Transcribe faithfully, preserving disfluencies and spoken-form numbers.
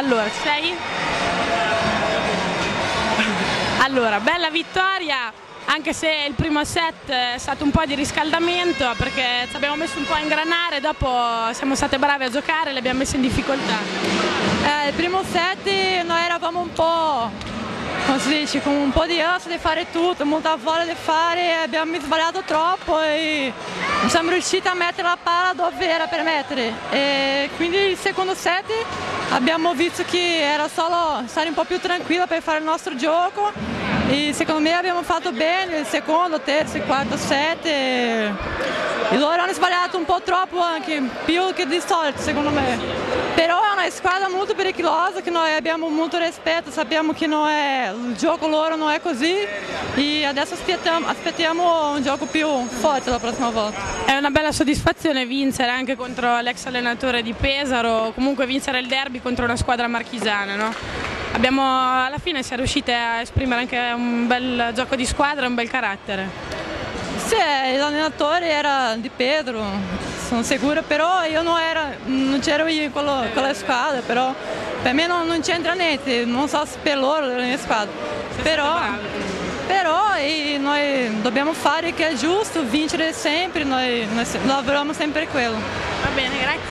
Allora, ci sei? Allora, bella vittoria, anche se il primo set è stato un po' di riscaldamento perché ci abbiamo messo un po' a ingranare, dopo siamo state brave a giocare e le abbiamo messe in difficoltà. Eh, il primo set noi eravamo un po', come si dice, con un po' di ansia di fare tutto, molta voglia di fare, abbiamo sbagliato troppo e non siamo riusciti a mettere la palla dove era per mettere. E quindi il secondo set abbiamo visto che era solo stare un po' più tranquilla per fare il nostro gioco e secondo me abbiamo fatto bene il secondo, terzo e quarto set e, e loro hanno sbagliato un po' troppo anche, più che di solito secondo me. Però è una squadra molto pericolosa che noi abbiamo molto rispetto, sappiamo che non è, il gioco loro non è così e adesso aspettiamo, aspettiamo un gioco più forte la prossima volta. È una bella soddisfazione vincere anche contro l'ex allenatore di Pesaro, comunque vincere il derby contro una squadra marchigiana, no? Abbiamo, alla fine siamo riuscite a esprimere anche un bel gioco di squadra e un bel carattere. Sì, l'allenatore era di Pedro, sono sicura, però io non, era, non c'ero io in quello, quella squadra, però per me non, non c'entra niente, non so se per loro è la mia squadra. Però, però e noi dobbiamo fare che è giusto, vincere sempre, noi, noi lavoriamo sempre per quello. Va bene, grazie.